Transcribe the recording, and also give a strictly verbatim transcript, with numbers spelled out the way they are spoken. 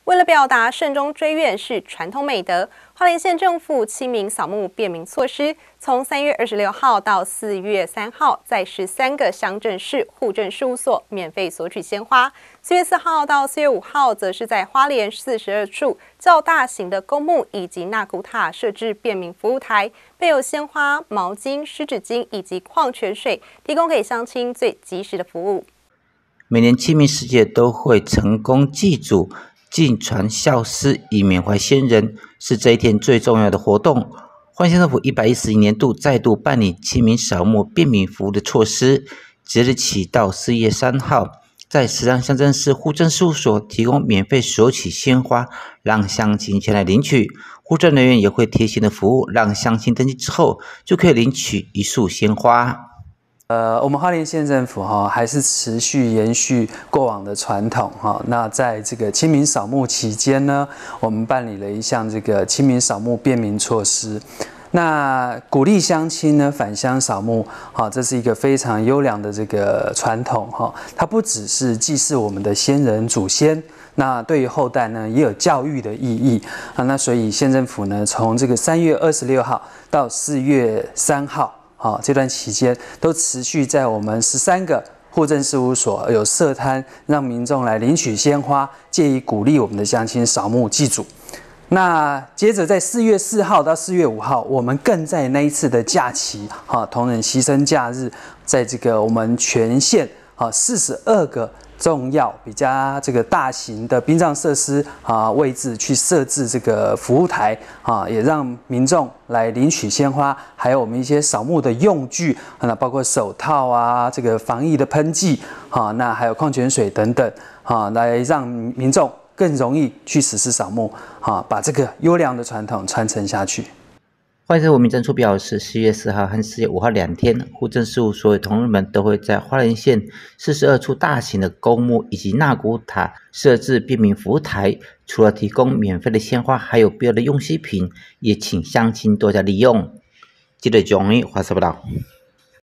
为了表达慎终追远是传统美德，花莲县政府亲民扫墓便民措施，从三月二十六号到四月三号，在十三个乡镇市户政事务所免费索取鲜花。四月四号到四月五号，则是在花莲四十二处较大型的公墓以及纳古塔设置便民服务台，备有鲜花、毛巾、湿纸巾以及矿泉水，提供给乡亲最及时的服务。 每年清明时节都会成功祭祖、敬传孝思，以缅怀先人，是这一天最重要的活动。花莲县政府一百一十一年度再度办理清明扫墓便民服务的措施，即日起到四月三号，在十三乡镇市户政事务所提供免费索取鲜花，让乡亲前来领取。户政人员也会贴心的服务，让乡亲登记之后就可以领取一束鲜花。 呃，我们花莲县政府哈、哦、还是持续延续过往的传统哈、哦。那在这个清明扫墓期间呢，我们办理了一项这个清明扫墓便民措施。那鼓励乡亲呢返乡扫墓，哈、哦，这是一个非常优良的这个传统哈、哦。它不只是祭祀我们的先人祖先，那对于后代呢也有教育的意义啊。那所以县政府呢从这个三月二十六号到四月三号。好、哦，这段期间都持续在我们十三个户政事务所有设摊，让民众来领取鲜花，借以鼓励我们的乡亲扫墓祭祖。那接着在四月四号到四月五号，我们更在那一次的假期，哈、哦，同仁牺牲假日，在这个我们全县啊四十二个重要比较这个大型的殡葬设施啊位置去设置这个服务台啊，也让民众来领取鲜花，还有我们一些扫墓的用具，那包括手套啊，这个防疫的喷剂啊，那还有矿泉水等等啊，来让民众更容易去实施扫墓啊，把这个优良的传统传承下去。 花莲县民政处表示，四月四号和四月五号两天，户政事务所有同仁们都会在花莲县四十二处大型的公墓以及纳古塔设置便民服务台，除了提供免费的鲜花，还有必要的用锡品，也请乡亲多加利用。记者钟宇华视报道。